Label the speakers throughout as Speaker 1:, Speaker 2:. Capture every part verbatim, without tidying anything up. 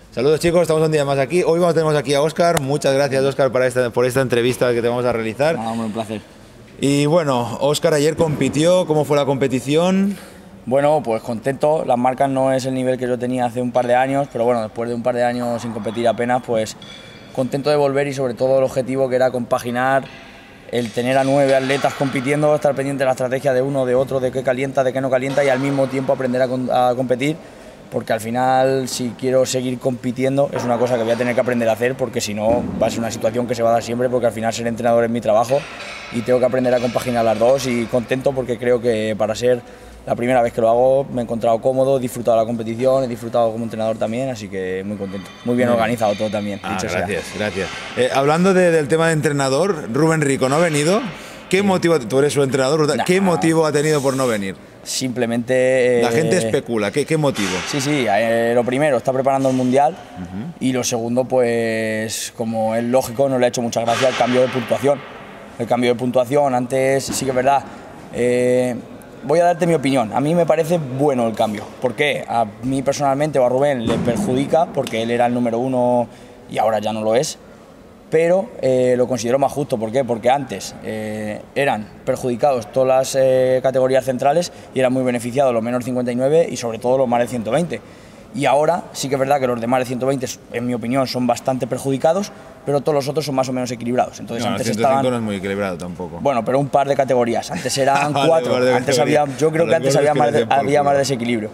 Speaker 1: Saludos chicos, estamos un día más aquí. Hoy vamos, tenemos aquí a Óscar. Muchas gracias Óscar para esta, por esta entrevista que te vamos a realizar.
Speaker 2: Ah, un placer.
Speaker 1: Y bueno, Óscar ayer compitió, ¿cómo fue la competición?
Speaker 2: Bueno, pues contento, las marcas no es el nivel que yo tenía hace un par de años, pero bueno, después de un par de años sin competir apenas, pues contento de volver y sobre todo el objetivo que era compaginar el tener a nueve atletas compitiendo, estar pendiente de la estrategia de uno, de otro, de qué calienta, de qué no calienta y al mismo tiempo aprender a, con, a competir, porque al final si quiero seguir compitiendo es una cosa que voy a tener que aprender a hacer, porque si no va a ser una situación que se va a dar siempre, porque al final ser entrenador es mi trabajo y tengo que aprender a compaginar las dos y contento porque creo que para ser la primera vez que lo hago me he encontrado cómodo, he disfrutado de la competición, he disfrutado como entrenador también, así que muy contento. Muy bien organizado todo también,
Speaker 1: ah,
Speaker 2: dicho
Speaker 1: gracias,
Speaker 2: sea.
Speaker 1: gracias. Eh, hablando de, del tema de entrenador, Rubén Rico no ha venido. ¿Qué sí. motivo, tú eres su entrenador, nah, ¿qué motivo ha tenido por no venir?
Speaker 2: Simplemente...
Speaker 1: La gente especula, ¿qué, qué motivo?
Speaker 2: Sí, sí, eh, lo primero, está preparando el Mundial uh-huh. y lo segundo, pues como es lógico, no le ha hecho mucha gracia el cambio de puntuación. El cambio de puntuación, antes sí que es verdad... Eh, Voy a darte mi opinión, a mí me parece bueno el cambio. ¿Por qué? A mí personalmente o a Rubén le perjudica porque él era el número uno y ahora ya no lo es, pero eh, lo considero más justo. ¿Por qué? Porque antes eh, eran perjudicados todas las eh, categorías centrales y eran muy beneficiados los menores cincuenta y nueve y sobre todo los más de ciento veinte. Y ahora sí que es verdad que los de más de ciento veinte, en mi opinión, son bastante perjudicados, pero todos los otros son más o menos equilibrados. Entonces,
Speaker 1: no,
Speaker 2: antes
Speaker 1: ciento cinco
Speaker 2: estaban...
Speaker 1: no es muy equilibrado tampoco.
Speaker 2: Bueno, pero un par de categorías. Antes eran cuatro. Vale, antes había, yo creo que antes había, que más, de, había más desequilibrio.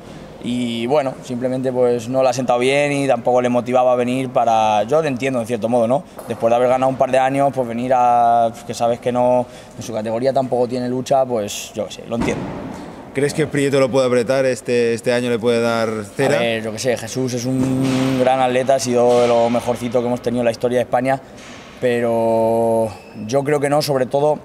Speaker 2: Y bueno, simplemente pues no le ha sentado bien y tampoco le motivaba a venir para... Yo lo entiendo en cierto modo, ¿no? Después de haber ganado un par de años, pues venir a... que sabes que no... en su categoría tampoco tiene lucha, pues yo qué sé, lo entiendo.
Speaker 1: ¿Crees que Prieto lo puede apretar? Este, este año le puede dar cera.
Speaker 2: A ver, yo qué sé, Jesús es un gran atleta, ha sido de lo mejorcito que hemos tenido en la historia de España, pero yo creo que no, sobre todo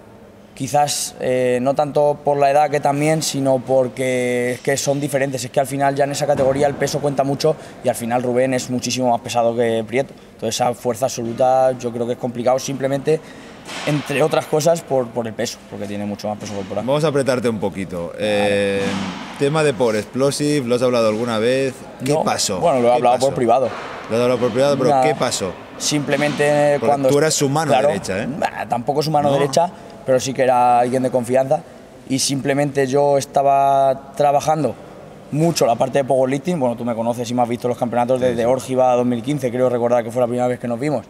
Speaker 2: quizás eh, no tanto por la edad que también, sino porque es que son diferentes, es que al final ya en esa categoría el peso cuenta mucho y al final Rubén es muchísimo más pesado que Prieto, entonces esa fuerza absoluta yo creo que es complicado simplemente, entre otras cosas, por, por el peso, porque tiene mucho más peso corporal.
Speaker 1: Vamos a apretarte un poquito. Eh, tema de Power Explosive, ¿lo has hablado alguna vez? ¿Qué
Speaker 2: no,
Speaker 1: pasó?
Speaker 2: Bueno, lo he hablado
Speaker 1: pasó?
Speaker 2: por privado.
Speaker 1: Lo he hablado por privado, pero Una, ¿qué pasó?
Speaker 2: Simplemente
Speaker 1: porque
Speaker 2: cuando...
Speaker 1: tú eras su mano
Speaker 2: claro,
Speaker 1: derecha, ¿eh?
Speaker 2: Bah, tampoco su mano
Speaker 1: no.
Speaker 2: derecha, pero sí que era alguien de confianza. Y simplemente yo estaba trabajando mucho la parte de powerlifting. Bueno, tú me conoces y me has visto los campeonatos desde sí, sí. Órgiva dos mil quince, creo recordar que fue la primera vez que nos vimos.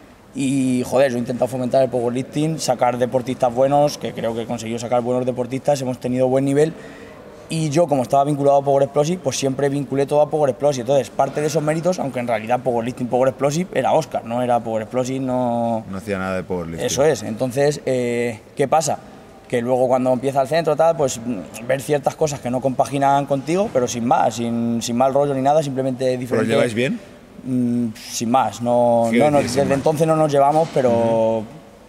Speaker 2: Y joder, yo he intentado fomentar el powerlifting, sacar deportistas buenos, que creo que he conseguido sacar buenos deportistas, hemos tenido buen nivel. Y yo, como estaba vinculado a Power Explosive, pues siempre vinculé todo a Power Explosive. Entonces, parte de esos méritos, aunque en realidad Powerlifting, Power Explosive era Óscar, no era Power Explosive, no...
Speaker 1: No hacía nada de Powerlifting.
Speaker 2: Eso es. Entonces, eh, ¿qué pasa? Que luego cuando empieza el centro, tal, pues ver ciertas cosas que no compaginan contigo, pero sin más, sin, sin mal rollo ni nada, simplemente diferente.
Speaker 1: ¿Pero os lleváis bien?
Speaker 2: Mm, sin más, no, no nos, desde más? Entonces no nos llevamos, pero... Uh-huh.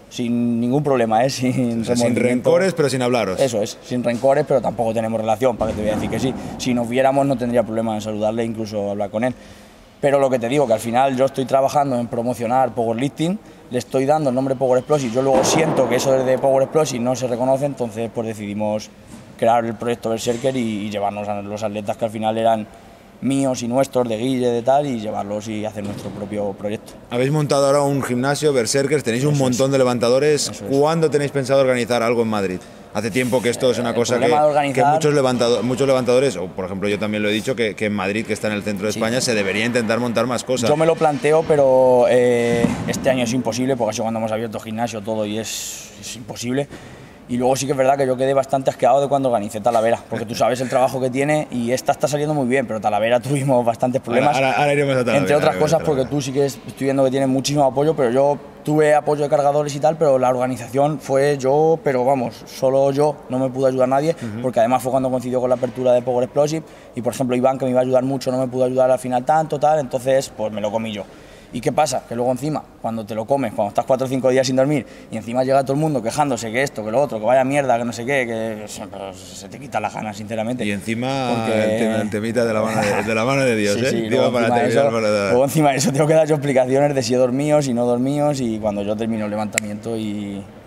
Speaker 2: Sin ningún problema, ¿eh? Sin,
Speaker 1: o sea, sin rencores, pero sin hablaros.
Speaker 2: Eso es, sin rencores, pero tampoco tenemos relación, para que te voy a decir que sí. Si nos viéramos no tendría problema en saludarle e incluso hablar con él. Pero lo que te digo, que al final yo estoy trabajando en promocionar Powerlifting, le estoy dando el nombre Power Explosive, yo luego siento que eso de Power Explosive no se reconoce, entonces pues decidimos crear el proyecto Berserker y, y llevarnos a los atletas que al final eran míos y nuestros, de Guille, de tal, y llevarlos y hacer nuestro propio proyecto.
Speaker 1: Habéis montado ahora un gimnasio, Berserkers, tenéis un Eso montón es. de levantadores. Eso ¿Cuándo es. tenéis pensado organizar algo en Madrid? Hace tiempo que esto es una
Speaker 2: el
Speaker 1: cosa que,
Speaker 2: organizar...
Speaker 1: que muchos, levantado, muchos levantadores, o por ejemplo yo también lo he dicho, que, que en Madrid, que está en el centro de España, sí. se debería intentar montar más cosas.
Speaker 2: Yo me lo planteo, pero eh, este año es imposible, porque así cuando hemos abierto gimnasio todo y es, es imposible. Y luego sí que es verdad que yo quedé bastante asqueado de cuando organicé Talavera, porque tú sabes el trabajo que tiene y esta está saliendo muy bien, pero Talavera tuvimos bastantes problemas.
Speaker 1: Ahora, ahora, ahora iremos a Talavera.
Speaker 2: Entre otras cosas porque tú sí que estoy viendo que tienes muchísimo apoyo, pero yo tuve apoyo de cargadores y tal, pero la organización fue yo, pero vamos, solo yo, no me pudo ayudar nadie, uh-huh. porque además fue cuando coincidió con la apertura de Power Explosive y por ejemplo Iván, que me iba a ayudar mucho, no me pudo ayudar al final tanto, tal, entonces pues me lo comí yo. ¿Y qué pasa? Que luego encima, cuando te lo comes, cuando estás cuatro o cinco días sin dormir y encima llega todo el mundo quejándose que esto, que lo otro, que vaya mierda, que no sé qué, que se te quita la gana, sinceramente.
Speaker 1: Y encima porque... el, tema, el temita de la mano de, de, la mano de Dios,
Speaker 2: sí,
Speaker 1: ¿eh?
Speaker 2: Sí,
Speaker 1: luego,
Speaker 2: luego,
Speaker 1: para
Speaker 2: encima eso,
Speaker 1: para dar...
Speaker 2: luego encima de eso tengo que dar yo explicaciones de si he dormido, si no dormido y cuando yo termino el levantamiento y...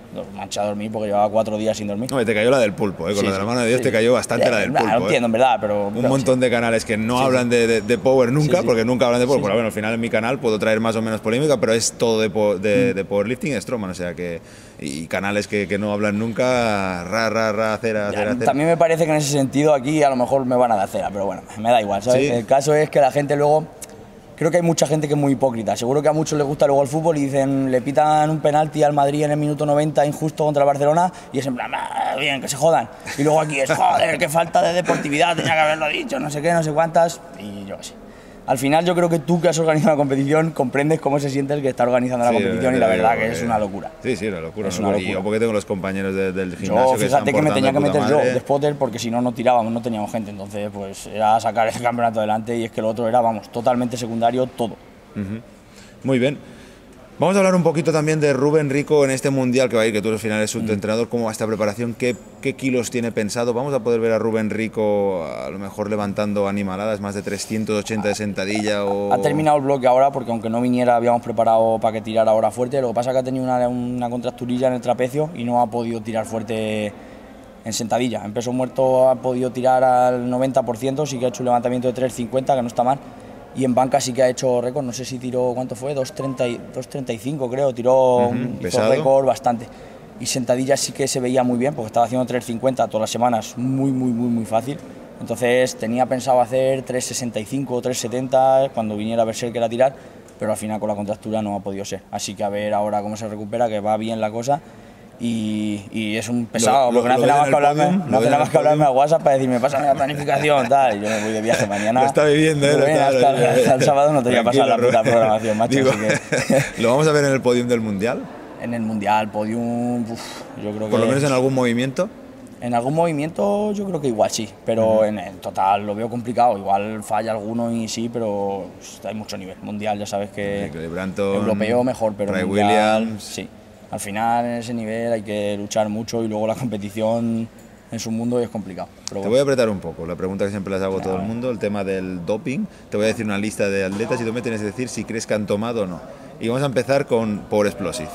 Speaker 2: Me eché a dormir porque llevaba cuatro días sin dormir.
Speaker 1: No, te cayó la del pulpo, ¿eh? Con
Speaker 2: Sí,
Speaker 1: lo de la
Speaker 2: sí,
Speaker 1: mano de Dios
Speaker 2: sí,
Speaker 1: te
Speaker 2: sí.
Speaker 1: cayó bastante
Speaker 2: Eh,
Speaker 1: la del
Speaker 2: nah,
Speaker 1: pulpo.
Speaker 2: Lo entiendo,
Speaker 1: ¿eh?
Speaker 2: en verdad, pero...
Speaker 1: Un
Speaker 2: pero
Speaker 1: montón
Speaker 2: sí.
Speaker 1: de canales que no
Speaker 2: Sí,
Speaker 1: hablan
Speaker 2: sí.
Speaker 1: de, de, de Power nunca,
Speaker 2: Sí, sí.
Speaker 1: porque nunca hablan de Power.
Speaker 2: Sí,
Speaker 1: Pero
Speaker 2: sí.
Speaker 1: bueno, al final en mi canal puedo traer más o menos polémica, pero es todo de, po- de, de Powerlifting y Strongman, o sea que... Y canales que, que no hablan nunca, ra, ra, ra, cera,
Speaker 2: Ya,
Speaker 1: cera, cera.
Speaker 2: también me parece que en ese sentido aquí a lo mejor me van a dar cera, pero bueno, me da igual, ¿sabes?
Speaker 1: Sí.
Speaker 2: El caso es que la gente luego... Creo que hay mucha gente que es muy hipócrita. Seguro que a muchos les gusta luego el fútbol y dicen, le pitan un penalti al Madrid en el minuto noventa injusto contra el Barcelona y es en plan, "Ah, bien, que se jodan". Y luego aquí es, joder, qué falta de deportividad, tenía que haberlo dicho, no sé qué, no sé cuántas. Y yo qué sé. Al final yo creo que tú que has organizado la competición comprendes cómo se siente el que está organizando la
Speaker 1: Sí,
Speaker 2: competición y la verdad que es una locura.
Speaker 1: Sí, sí, una locura.
Speaker 2: Es
Speaker 1: una
Speaker 2: una
Speaker 1: locura. Y
Speaker 2: locura.
Speaker 1: yo porque tengo los compañeros de- del gimnasio
Speaker 2: Yo
Speaker 1: que se
Speaker 2: fíjate
Speaker 1: están
Speaker 2: que me
Speaker 1: portando
Speaker 2: tenía que
Speaker 1: de puta
Speaker 2: meter yo
Speaker 1: madre.
Speaker 2: de spotter porque si no, no tirábamos, no teníamos gente. Entonces, pues era sacar ese campeonato adelante y es que lo otro era, vamos, totalmente secundario todo.
Speaker 1: Muy bien. Vamos a hablar un poquito también de Rubén Rico en este mundial que va a ir, que tú al final eres
Speaker 2: Mm.
Speaker 1: su entrenador. ¿Cómo va esta preparación? ¿Qué, ¿Qué kilos tiene pensado? Vamos a poder ver a Rubén Rico a lo mejor levantando animaladas, más de trescientos ochenta de sentadilla o...
Speaker 2: Ha terminado el bloque ahora porque aunque no viniera habíamos preparado para que tirara ahora fuerte. Lo que pasa es que ha tenido una, una contracturilla en el trapecio y no ha podido tirar fuerte en sentadilla. En peso muerto ha podido tirar al noventa por ciento, sí que ha hecho un levantamiento de tres cincuenta, que no está mal. Y en banca sí que ha hecho récord, no sé si tiró, ¿cuánto fue? dos treinta y cinco creo, tiró
Speaker 1: Ujú,
Speaker 2: hizo
Speaker 1: pesado.
Speaker 2: récord bastante. Y sentadilla sí que se veía muy bien porque estaba haciendo tres cincuenta todas las semanas, muy, muy, muy, muy fácil. Entonces tenía pensado hacer tres sesenta y cinco o tres setenta cuando viniera a ver si él quería tirar, pero al final con la contractura no ha podido ser. Así que a ver ahora cómo se recupera, que va bien la cosa. Y, y es un pesado,
Speaker 1: Lo- lo-
Speaker 2: porque no
Speaker 1: lo
Speaker 2: hace nada
Speaker 1: ves
Speaker 2: más
Speaker 1: en
Speaker 2: que
Speaker 1: el
Speaker 2: hablarme,
Speaker 1: podium,
Speaker 2: no
Speaker 1: lo
Speaker 2: hace
Speaker 1: ves
Speaker 2: nada
Speaker 1: en
Speaker 2: más
Speaker 1: el
Speaker 2: que hablarme a
Speaker 1: podium.
Speaker 2: WhatsApp para decirme, pásame la planificación, tal. Y yo me voy de viaje mañana.
Speaker 1: Lo está viviendo, ¿eh?
Speaker 2: Muy
Speaker 1: Lo
Speaker 2: bien,
Speaker 1: está-
Speaker 2: hasta, hasta el sábado no te voy a pasar la
Speaker 1: Tranquilo,
Speaker 2: puta
Speaker 1: Rubén.
Speaker 2: programación, macho.
Speaker 1: Digo,
Speaker 2: Así que
Speaker 1: ¿lo vamos a ver en el podium del mundial?
Speaker 2: en el mundial, podium, uf, yo creo que.
Speaker 1: Por lo menos en algún movimiento.
Speaker 2: En algún movimiento yo creo que igual sí, pero en el total lo veo complicado. Igual falla alguno y sí, pero pues, hay mucho nivel. Mundial, ya sabes que
Speaker 1: Clay Branton,
Speaker 2: europeo mejor, pero
Speaker 1: Ray
Speaker 2: mundial,
Speaker 1: Williams.
Speaker 2: sí. Al final en ese nivel hay que luchar mucho y luego la competición en su mundo es complicado. Pero
Speaker 1: Te
Speaker 2: bueno.
Speaker 1: voy a apretar un poco, la pregunta que siempre les hago a todo el mundo, el tema del doping. Te voy a decir una lista de atletas y tú me tienes que decir si crees que han tomado o no. Y vamos a empezar con Power Explosive.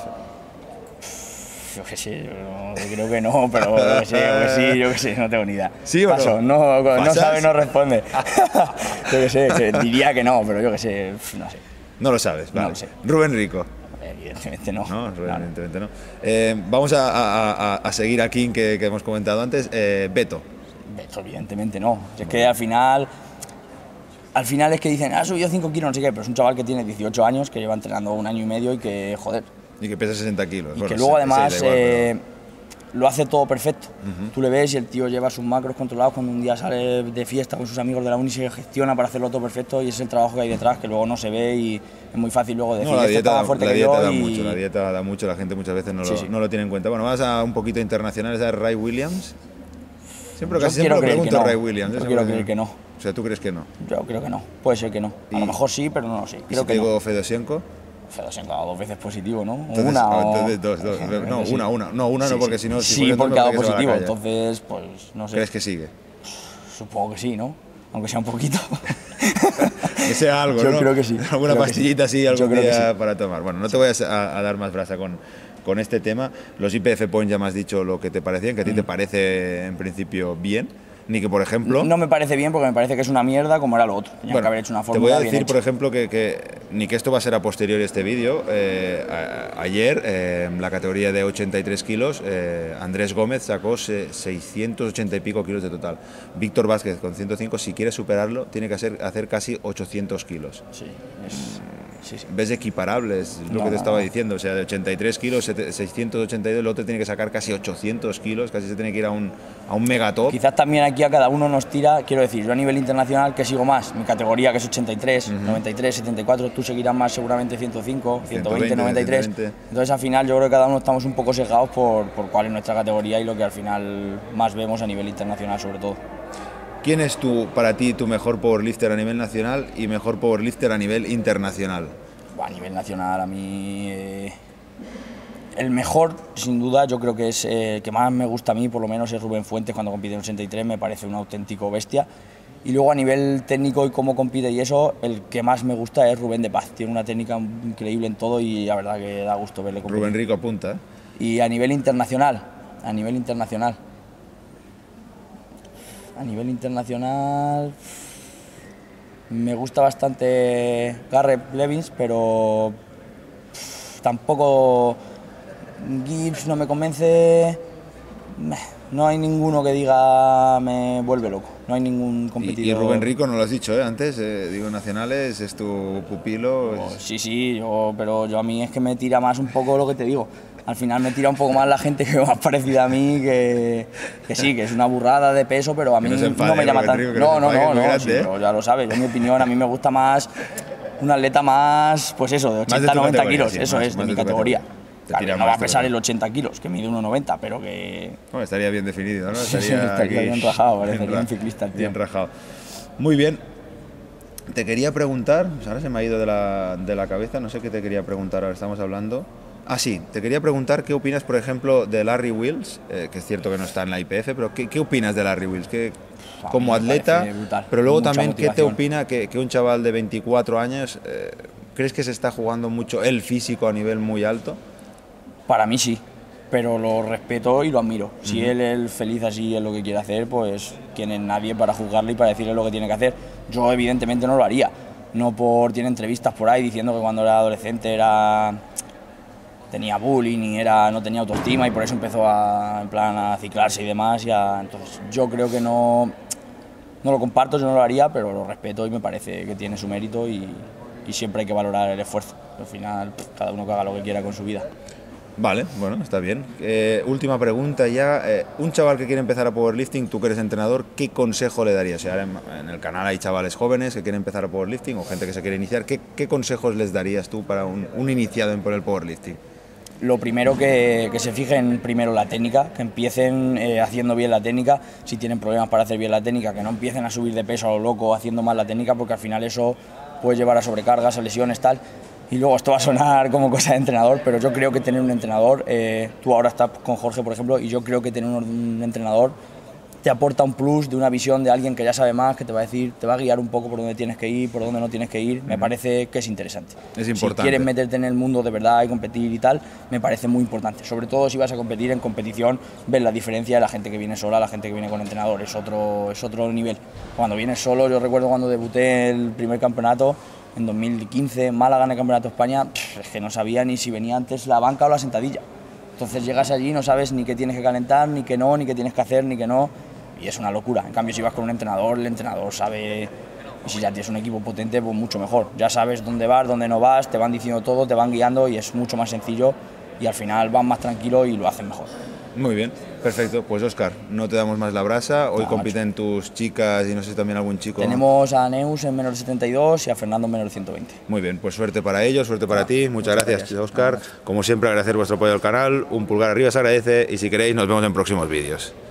Speaker 2: Yo qué sé, yo creo que no, pero yo que sé, yo que sí, yo que sé, no tengo ni idea.
Speaker 1: ¿Sí o no?
Speaker 2: Paso, no? No,
Speaker 1: ¿Pasas?
Speaker 2: sabe, no responde. Yo que sé, que diría que no, pero yo que sé, no sé.
Speaker 1: No lo sabes, vale.
Speaker 2: No lo sé.
Speaker 1: Rubén Rico.
Speaker 2: Evidentemente no.
Speaker 1: No, Rubén,
Speaker 2: Claro.
Speaker 1: evidentemente no. Eh, vamos a, a- a- a seguir a King, que, que hemos comentado antes. Eh, Beto.
Speaker 2: Beto, evidentemente no. Es que al final, al final es que dicen, ha subido cinco kilos, no sé qué, pero es un chaval que tiene dieciocho años, que lleva entrenando un año y medio y que, joder,
Speaker 1: Y que pesa sesenta kilos.
Speaker 2: y
Speaker 1: Bueno,
Speaker 2: que luego
Speaker 1: sesenta y
Speaker 2: además
Speaker 1: seis da igual,
Speaker 2: eh, lo hace todo perfecto. Tú le ves y el tío lleva sus macros controlados cuando un día sale de fiesta con sus amigos de la uni, se gestiona para hacerlo todo perfecto y es el trabajo que hay detrás que luego no se ve y es muy fácil luego
Speaker 1: pero-
Speaker 2: decir,
Speaker 1: No, la
Speaker 2: este
Speaker 1: dieta,
Speaker 2: está
Speaker 1: da,
Speaker 2: más fuerte
Speaker 1: la
Speaker 2: que
Speaker 1: dieta
Speaker 2: yo
Speaker 1: da
Speaker 2: y...
Speaker 1: mucho, la dieta da mucho, la gente muchas veces no,
Speaker 2: Sí,
Speaker 1: lo,
Speaker 2: sí.
Speaker 1: no lo tiene en cuenta. Bueno, vamos a un poquito internacional, esa es Ray Williams. Siempre,
Speaker 2: Yo
Speaker 1: casi siempre
Speaker 2: quiero
Speaker 1: lo
Speaker 2: creer
Speaker 1: pregunto
Speaker 2: que no.
Speaker 1: Ray Williams.
Speaker 2: Yo
Speaker 1: ¿eh?
Speaker 2: quiero
Speaker 1: Siempre-
Speaker 2: creer que no.
Speaker 1: O sea, ¿tú crees que no?
Speaker 2: Yo creo que no, puede ser que no. A
Speaker 1: Y-
Speaker 2: lo mejor sí, pero no lo sé.
Speaker 1: ¿Y
Speaker 2: Creo
Speaker 1: si
Speaker 2: que
Speaker 1: te
Speaker 2: no.
Speaker 1: digo Fedosienko?
Speaker 2: Fedosienko ha dado dos veces positivo, ¿no? O
Speaker 1: Entonces,
Speaker 2: una
Speaker 1: ah,
Speaker 2: o...
Speaker 1: entonces dos, dos. No,
Speaker 2: Sí.
Speaker 1: una, una. No, una no,
Speaker 2: Sí,
Speaker 1: porque
Speaker 2: sí.
Speaker 1: si no... si
Speaker 2: Sí,
Speaker 1: fuese
Speaker 2: porque ha
Speaker 1: otro,
Speaker 2: dado
Speaker 1: que se va a la
Speaker 2: positivo,
Speaker 1: calle.
Speaker 2: entonces, pues, no sé.
Speaker 1: ¿Crees que sigue?
Speaker 2: Supongo que sí, ¿no? Aunque sea un poquito.
Speaker 1: Que sea algo,
Speaker 2: Yo
Speaker 1: ¿no?
Speaker 2: creo que sí.
Speaker 1: Alguna
Speaker 2: Creo que
Speaker 1: pastillita
Speaker 2: sí.
Speaker 1: así algún
Speaker 2: Yo creo que
Speaker 1: día
Speaker 2: sí.
Speaker 1: para tomar. Bueno, no te voy a, a- a dar más brasa con, con este tema. Los I P F Points ya me has dicho lo que te parecían, que a ti te parece en principio bien. Ni que, por ejemplo...
Speaker 2: No me parece bien porque me parece que es una mierda como era lo otro. Tenían que haber hecho una
Speaker 1: te voy
Speaker 2: fórmula
Speaker 1: a
Speaker 2: bien
Speaker 1: decir,
Speaker 2: hecha.
Speaker 1: por ejemplo, que, que ni que esto va a ser a posteriori este vídeo. Eh, a- ayer, eh, en la categoría de ochenta y tres kilos, eh, Andrés Gómez sacó se- seiscientos ochenta y pico kilos de total. Víctor Vázquez con ciento cinco, si quiere superarlo, tiene que hacer, hacer casi ochocientos kilos.
Speaker 2: Sí, es... sí, sí.
Speaker 1: ¿Ves equiparables? Es lo
Speaker 2: No,
Speaker 1: que te
Speaker 2: no,
Speaker 1: estaba
Speaker 2: no.
Speaker 1: diciendo. O sea, de ochenta y tres kilos, sete- seiscientos ochenta y dos, el otro tiene que sacar casi ochocientos kilos, casi se tiene que ir a un, a un megatop.
Speaker 2: Quizás también aquí a cada uno nos tira, quiero decir, yo a nivel internacional que sigo más, mi categoría que es ochenta y tres, noventa y tres, setenta y cuatro, tú seguirás más seguramente ciento cinco, ciento veinte,
Speaker 1: ciento veinte,
Speaker 2: noventa y tres.
Speaker 1: ciento veinte.
Speaker 2: Entonces al final yo creo que cada uno estamos un poco sesgados por, por cuál es nuestra categoría y lo que al final más vemos a nivel internacional sobre todo.
Speaker 1: ¿Quién es tu, para ti tu mejor powerlifter a nivel nacional y mejor powerlifter a nivel internacional?
Speaker 2: A nivel nacional a mí eh, el mejor sin duda yo creo que es eh, el que más me gusta a mí por lo menos es Rubén Fuentes cuando compite en ochenta y tres, me parece un auténtico bestia. Y luego a nivel técnico y cómo compite y eso, el que más me gusta es Rubén de Paz. Tiene una técnica increíble en todo y la verdad que da gusto verle competir.
Speaker 1: Rubén Rico apunta, ¿eh?
Speaker 2: Y a nivel internacional, a nivel internacional, a nivel internacional, me gusta bastante Garrett Levins, pero pff, tampoco Gibbs no me convence. No hay ninguno que diga me vuelve loco, no hay ningún competidor.
Speaker 1: Y, y Rubén Rico, no lo has dicho ¿eh? antes, eh, digo nacionales, es tu pupilo.
Speaker 2: Oh, sí, sí, yo, pero yo a mí es que me tira más un poco lo que te digo. Al final me tira un poco más la gente que más parecida a mí, que, que sí, que es una burrada de peso, pero a mí no, enfade, no me llama tanto. No, no, no, no, grande, sí, ¿eh? Pero ya lo sabes, en mi opinión a mí me gusta más un atleta más, pues eso, de ochenta a noventa kilos, sí, eso más, es, más de mi categoría. Claro, no va a pesar el ochenta kilos, que mide uno noventa, pero que...
Speaker 1: Bueno, estaría bien definido, ¿no? Estaría,
Speaker 2: estaría bien rajado, parecería un ciclista, tío.
Speaker 1: Bien rajado. Muy bien. Te quería preguntar, pues ahora se me ha ido de la, de la cabeza, no sé qué te quería preguntar, ahora estamos hablando... Ah, sí, te quería preguntar qué opinas, por ejemplo, de Larry Wheels, eh, que es cierto que no está en la I P F, pero ¿qué, qué opinas de Larry Wheels? ¿Qué, como atleta, pero luego también, motivación. ¿Qué te opina que, que un chaval de veinticuatro años, eh, crees que se está jugando mucho el físico a nivel muy alto?
Speaker 2: Para mí sí, pero lo respeto y lo admiro. Si uh-huh. él es feliz así, es lo que quiere hacer, pues quién es nadie para juzgarle y para decirle lo que tiene que hacer. Yo evidentemente no lo haría, no por tiene entrevistas por ahí diciendo que cuando era adolescente era tenía bullying y era no tenía autoestima y por eso empezó a en plan a ciclarse y demás. Y a, entonces yo creo que no no lo comparto, yo no lo haría, pero lo respeto y me parece que tiene su mérito y, y siempre hay que valorar el esfuerzo. Al final cada uno que haga lo que quiera con su vida.
Speaker 1: Vale, bueno, está bien. Eh, última pregunta ya. Eh, un chaval que quiere empezar a powerlifting, tú que eres entrenador, ¿qué consejo le darías? O sea, en, en el canal hay chavales jóvenes que quieren empezar a powerlifting o gente que se quiere iniciar. ¿Qué, qué consejos les darías tú para un, un iniciado en por el powerlifting?
Speaker 2: Lo primero que, que se fijen primero la técnica, que empiecen eh, haciendo bien la técnica. Si tienen problemas para hacer bien la técnica, que no empiecen a subir de peso a lo loco haciendo mal la técnica, porque al final eso puede llevar a sobrecargas, a lesiones, tal. Y luego esto va a sonar como cosa de entrenador, pero yo creo que tener un entrenador, eh, tú ahora estás con Jorge, por ejemplo, y yo creo que tener un, un entrenador te aporta un plus de una visión de alguien que ya sabe más, que te va a decir, te va a guiar un poco por dónde tienes que ir, por dónde no tienes que ir. Me parece que es interesante.
Speaker 1: Es importante.
Speaker 2: Si quieres meterte en el mundo de verdad y competir y tal, me parece muy importante. Sobre todo si vas a competir en competición, ves la diferencia de la gente que viene sola, la gente que viene con entrenador, es otro, es otro nivel. Cuando vienes solo, yo recuerdo cuando debuté el primer campeonato, en dos mil quince, en Málaga, en el Campeonato de España, pff, es que no sabía ni si venía antes la banca o la sentadilla. Entonces llegas allí y no sabes ni qué tienes que calentar, ni qué no, ni qué tienes que hacer, ni qué no, y es una locura. En cambio, si vas con un entrenador, el entrenador sabe, y si ya tienes un equipo potente, pues mucho mejor. Ya sabes dónde vas, dónde no vas, te van diciendo todo, te van guiando y es mucho más sencillo y al final vas más tranquilo y lo hacen mejor.
Speaker 1: Muy bien, perfecto. Pues Óscar, no te damos más la brasa. Hoy no, compiten macho. tus chicas y no sé si también algún chico.
Speaker 2: Tenemos a Neus en menor de setenta y dos y a Fernando en menor de ciento veinte.
Speaker 1: Muy bien, pues suerte para ellos, suerte para no, ti. Muchas gracias, gracias. Óscar. Como siempre, agradecer vuestro apoyo al canal. Un pulgar arriba se agradece y si queréis nos vemos en próximos vídeos.